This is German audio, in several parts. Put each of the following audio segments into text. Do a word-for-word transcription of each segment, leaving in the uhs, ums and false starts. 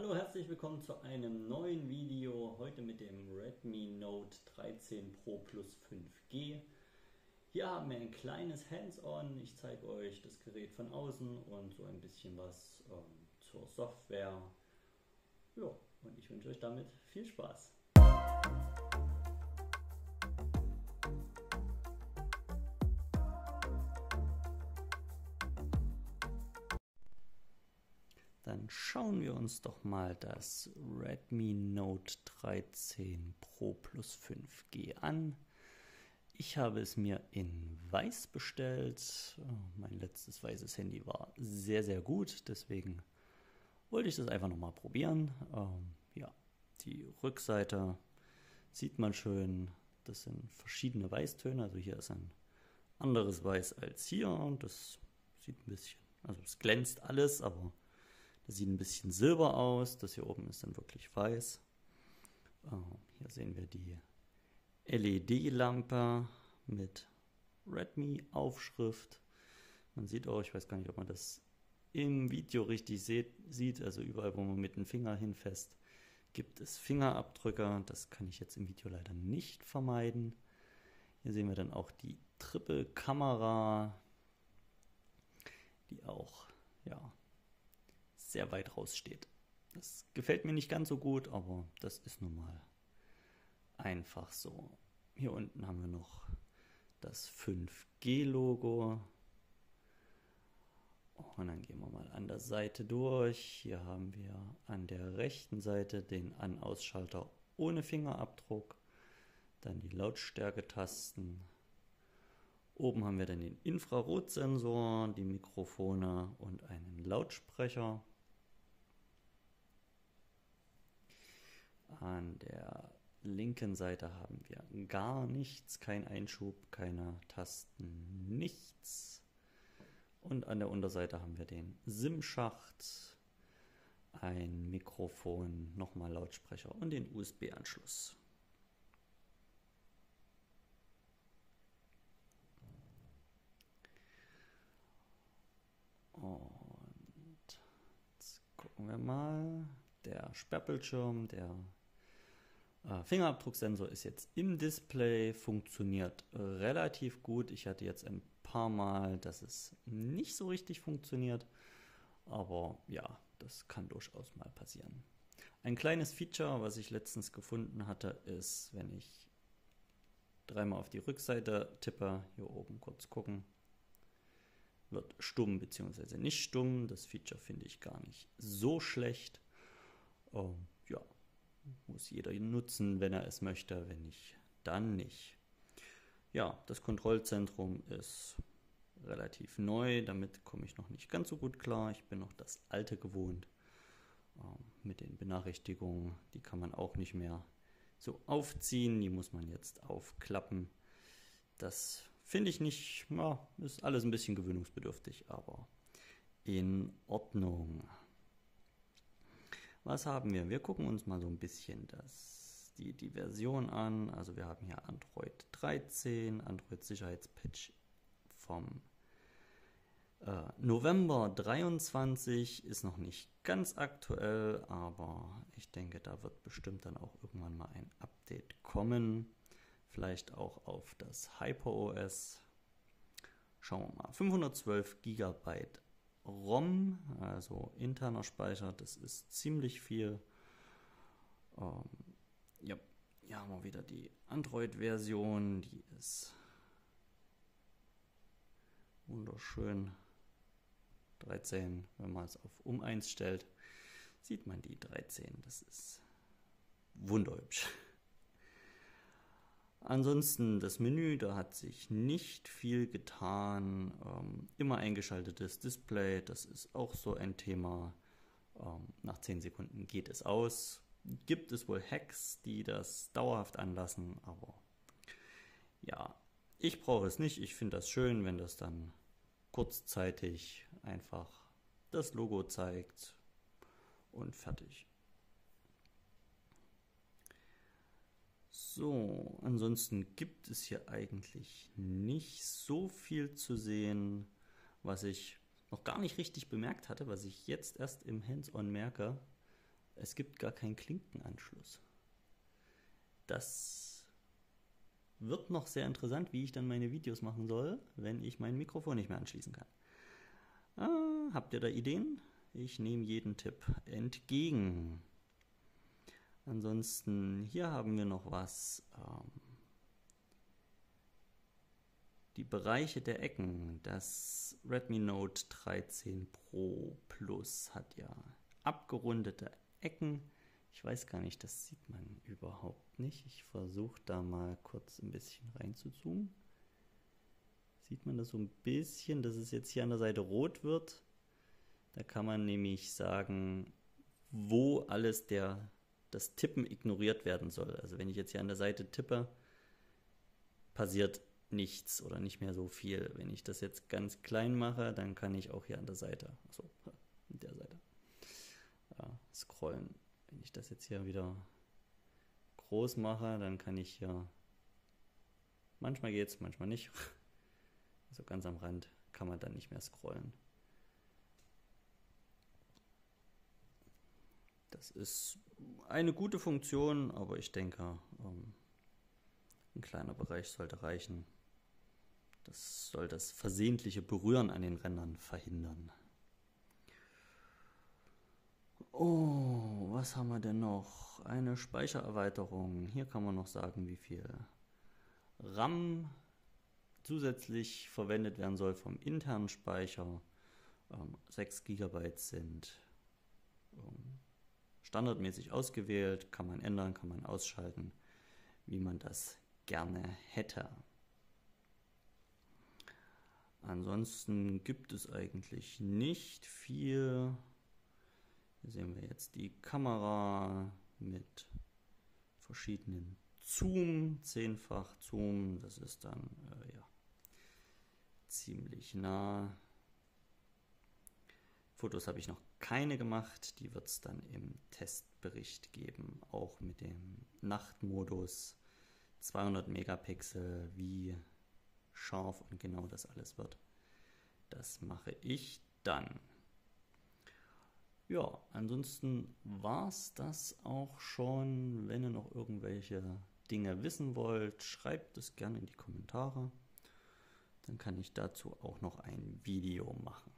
Hallo, herzlich willkommen zu einem neuen Video, heute mit dem Redmi Note dreizehn Pro Plus fünf G. Hier haben wir ein kleines Hands-on, ich zeige euch das Gerät von außen und so ein bisschen was ähm, zur Software. Ja, und ich wünsche euch damit viel Spaß. Dann schauen wir uns doch mal das Redmi Note dreizehn Pro Plus fünf G an. Ich habe es mir in weiß bestellt. Mein letztes weißes Handy war sehr, sehr gut, deswegen wollte ich das einfach nochmal probieren. Ähm, ja, die Rückseite sieht man schön. Das sind verschiedene Weißtöne, also hier ist ein anderes Weiß als hier und das sieht ein bisschen, also es glänzt alles, aber das sieht ein bisschen silber aus. Das hier oben ist dann wirklich weiß. Uh, hier sehen wir die L E D-Lampe mit Redmi-Aufschrift. Man sieht auch, ich weiß gar nicht, ob man das im Video richtig seht, sieht, also überall, wo man mit dem Finger hinfasst, gibt es Fingerabdrücke. Das kann ich jetzt im Video leider nicht vermeiden. Hier sehen wir dann auch die Triple-Kamera, die auch, ja, sehr weit raussteht. Das gefällt mir nicht ganz so gut, aber das ist nun mal einfach so. Hier unten haben wir noch das fünf G Logo. Und dann gehen wir mal an der Seite durch. Hier haben wir an der rechten Seite den An-Ausschalter ohne Fingerabdruck. Dann die Lautstärke-Tasten. Oben haben wir dann den Infrarotsensor, die Mikrofone und einen Lautsprecher. An der linken Seite haben wir gar nichts, kein Einschub, keine Tasten, nichts. Und an der Unterseite haben wir den SIM-Schacht, ein Mikrofon, nochmal Lautsprecher und den U S B-Anschluss. Und jetzt gucken wir mal, der Sperrbildschirm, der Fingerabdrucksensor ist jetzt im Display, funktioniert relativ gut. Ich hatte jetzt ein paar Mal, dass es nicht so richtig funktioniert, aber ja, das kann durchaus mal passieren. Ein kleines Feature, was ich letztens gefunden hatte, ist, wenn ich dreimal auf die Rückseite tippe, hier oben kurz gucken, wird stumm bzw. nicht stumm. Das Feature finde ich gar nicht so schlecht. Oh, ja. Muss jeder nutzen, wenn er es möchte, wenn nicht, dann nicht. Ja, das Kontrollzentrum ist relativ neu, damit komme ich noch nicht ganz so gut klar. Ich bin noch das alte gewohnt. Ähm, mit den Benachrichtigungen, die kann man auch nicht mehr so aufziehen, die muss man jetzt aufklappen. Das finde ich nicht, ja, ist alles ein bisschen gewöhnungsbedürftig, aber in Ordnung. Was haben wir? Wir gucken uns mal so ein bisschen das, die, die Version an. Also wir haben hier Android dreizehn, Android-Sicherheitspatch vom äh, November dreiundzwanzig. Ist noch nicht ganz aktuell, aber ich denke, da wird bestimmt dann auch irgendwann mal ein Update kommen. Vielleicht auch auf das HyperOS. Schauen wir mal. fünfhundertzwölf Gigabyte ROM, also interner Speicher, das ist ziemlich viel. Ähm, ja, hier haben wir wieder die Android-Version, die ist wunderschön. dreizehn, wenn man es auf um eins stellt, sieht man die dreizehn, das ist wunderhübsch. Ansonsten das Menü, da hat sich nicht viel getan. Ähm, immer eingeschaltetes Display, das ist auch so ein Thema. Ähm, nach zehn Sekunden geht es aus. Gibt es wohl Hacks, die das dauerhaft anlassen, aber ja, ich brauche es nicht. Ich finde das schön, wenn das dann kurzzeitig einfach das Logo zeigt und fertig. So, ansonsten gibt es hier eigentlich nicht so viel zu sehen, was ich noch gar nicht richtig bemerkt hatte, was ich jetzt erst im Hands-on merke. Es gibt gar keinen Klinkenanschluss. Das wird noch sehr interessant, wie ich dann meine Videos machen soll, wenn ich mein Mikrofon nicht mehr anschließen kann. Ah, habt ihr da Ideen? Ich nehme jeden Tipp entgegen. Ansonsten, hier haben wir noch was. Ähm, die Bereiche der Ecken. Das Redmi Note dreizehn Pro Plus hat ja abgerundete Ecken. Ich weiß gar nicht, das sieht man überhaupt nicht. Ich versuche da mal kurz ein bisschen rein zu zoomen. Sieht man das so ein bisschen, dass es jetzt hier an der Seite rot wird. Da kann man nämlich sagen, wo alles der, das Tippen ignoriert werden soll. Also wenn ich jetzt hier an der Seite tippe, passiert nichts oder nicht mehr so viel. Wenn ich das jetzt ganz klein mache, dann kann ich auch hier an der Seite, achso, an der Seite, ja, scrollen. Wenn ich das jetzt hier wieder groß mache, dann kann ich hier, manchmal geht es, manchmal nicht. Also ganz am Rand kann man dann nicht mehr scrollen. Das ist eine gute Funktion, aber ich denke, ähm, ein kleiner Bereich sollte reichen. Das soll das versehentliche Berühren an den Rändern verhindern. Oh, was haben wir denn noch? Eine Speichererweiterung. Hier kann man noch sagen, wie viel RAM zusätzlich verwendet werden soll vom internen Speicher. Ähm, sechs Gigabyte sind ähm, standardmäßig ausgewählt, kann man ändern, kann man ausschalten, wie man das gerne hätte. Ansonsten gibt es eigentlich nicht viel. Hier sehen wir jetzt die Kamera mit verschiedenen Zoom, zehnfach Zoom, das ist dann äh, ja, ziemlich nah. Fotos habe ich noch keine gemacht, die wird es dann im Testbericht geben, auch mit dem Nachtmodus, zweihundert Megapixel, wie scharf und genau das alles wird. Das mache ich dann. Ja, ansonsten war es das auch schon. Wenn ihr noch irgendwelche Dinge wissen wollt, schreibt es gerne in die Kommentare. Dann kann ich dazu auch noch ein Video machen.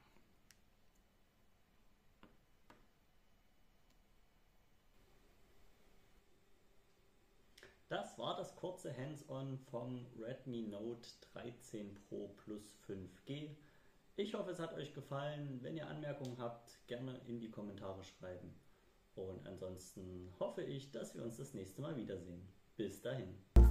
Das war das kurze Hands-on vom Redmi Note dreizehn Pro Plus fünf G. Ich hoffe, es hat euch gefallen. Wenn ihr Anmerkungen habt, gerne in die Kommentare schreiben. Und ansonsten hoffe ich, dass wir uns das nächste Mal wiedersehen. Bis dahin.